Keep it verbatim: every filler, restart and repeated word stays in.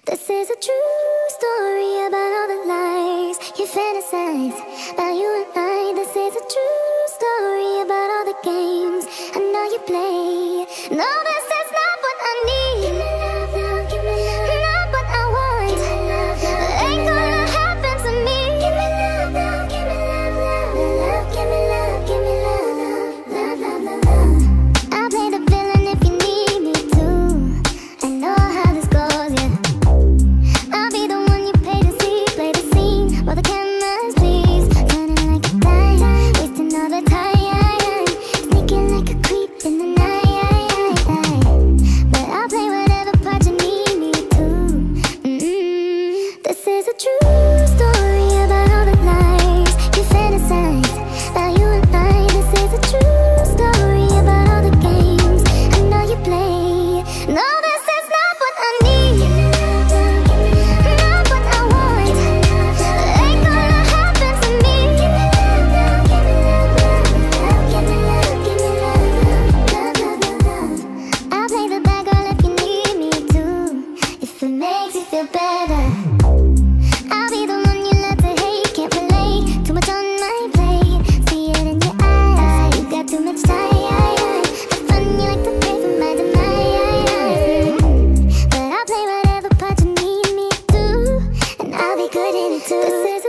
This is a true story about all the lies you fantasize about you and I. This is a true story about all the games I know you play. No, this is not what I need. Give me love now, give me love. Not what I want. Give me love now, ain't gonna happen to me. Give me love now, give me love, love, love. Give me love, give me love, love, love, love, love. I'll play the villain if you need me to. I know how this goes, yeah. I'll be the one you pay to see, play the scene while the cameras please. Turning like a dime, wasting all the time, sneaking like a creep in the night. But I'll play whatever part you need me to. Mm-mm. This is a true story about all the lies you fantasize about you and I. This is a true story about all the games I know you play. No, this is not what I need. Not what I want. Ain't gonna happen to me. Give me love, give me love, love, give me love, give me love, love, love, love. I'll play the bad girl if you need me to, if it makes you feel better. I'll be the one you love to hate, can't relate. Too much on my plate, see it in your eyes. You got too much time. For fun, you like to pray for my demise. But I'll play whatever part you need me to, and I'll be good in it too. This is